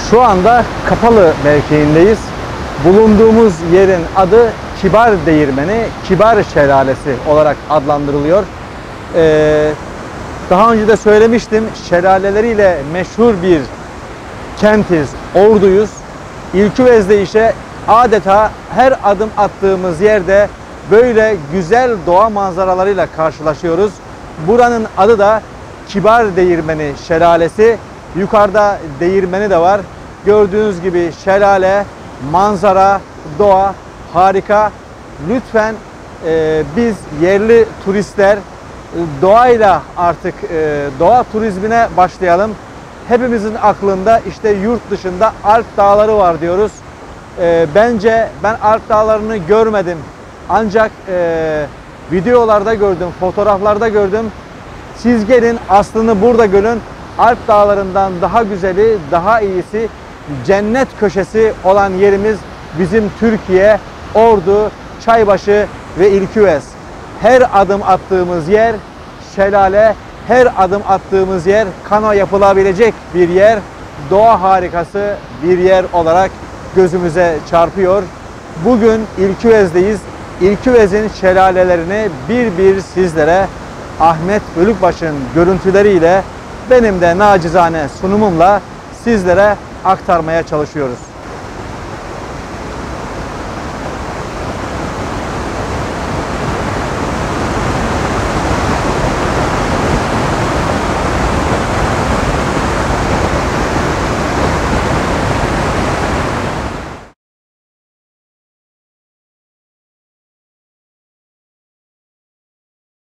Şu anda Kapalı mevkiindeyiz. Bulunduğumuz yerin adı Kibar Değirmeni, Kibar Şelalesi olarak adlandırılıyor. Daha önce de söylemiştim, şelaleleriyle meşhur bir kentiz, Ordu'yuz. İlküvez'de ise adeta her adım attığımız yerde böyle güzel doğa manzaralarıyla karşılaşıyoruz. Buranın adı da Kibar Değirmeni Şelalesi. Yukarıda değirmeni de var. Gördüğünüz gibi şelale, manzara, doğa harika. Lütfen biz yerli turistler doğayla artık doğa turizmine başlayalım. Hepimizin aklında işte yurt dışında Alp Dağları var diyoruz. Bence ben Alp Dağları'nı görmedim. Ancak videolarda gördüm, fotoğraflarda gördüm. Siz gelin aslını burada görün. Alp Dağları'ndan daha güzeli, daha iyisi, cennet köşesi olan yerimiz bizim Türkiye, Ordu, Çaybaşı ve İlküvez. Her adım attığımız yer şelale, her adım attığımız yer kano yapılabilecek bir yer, doğa harikası bir yer olarak gözümüze çarpıyor. Bugün İlküvez'deyiz. İlküvez'in şelalelerini bir bir sizlere Ahmet Bölükbaş'ın görüntüleriyle benim de nacizane sunumumla sizlere aktarmaya çalışıyoruz.